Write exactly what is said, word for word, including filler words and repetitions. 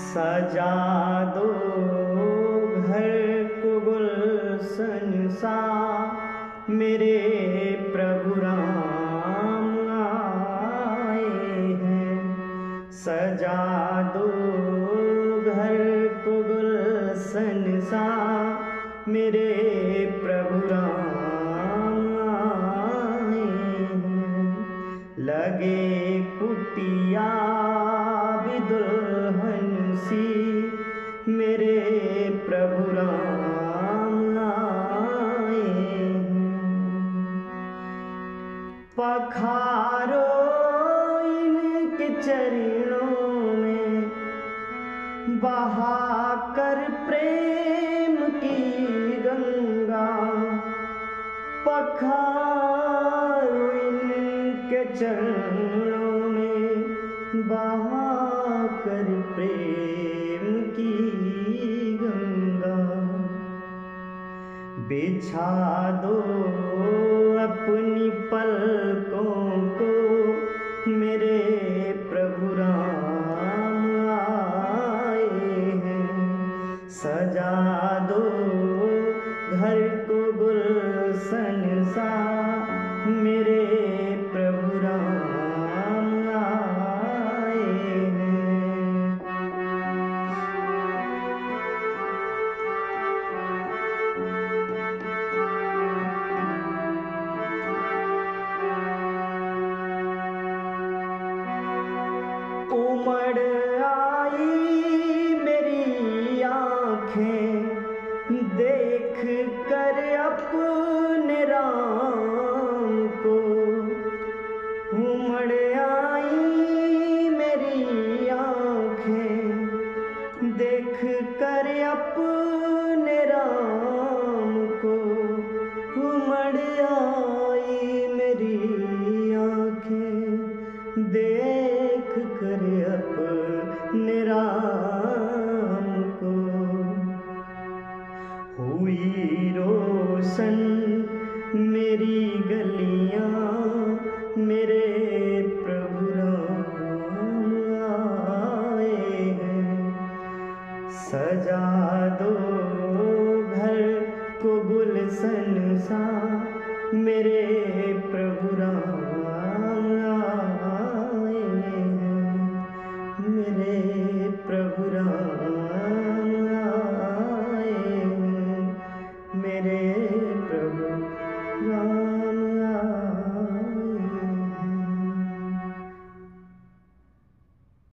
सजा दो घर को गुलशन सा, मेरे प्रभु राम आए हैं। सजा दो घर को गुलशन सा, मेरे प्रभु राम आए हैं। लगे कुटिया भी दुल्हन सी, मेरे प्रभु राम आए हैं। पखारो इनके चरणों में, बहाकर प्रेम की गंगा। पखारो इनके चरणों में, बहाकर प्रेम की गंगा। बिछा दो अपनी पलकों को, मेरे प्रभु राम आए हैं। सजा दो घर को गुलशन सा, मेरे प्रभु राम आए हैं। उमड़ आई मेरी आँखें, देख कर अपने राम को। उमड़ आई मेरी आँखें, देख कर अपने राम को। उमड़ आई मेरी आँखें, देख कर अपने राम को। हुई रोशन मेरी गलियां, मेरे प्रभु राम आए हैं। सजा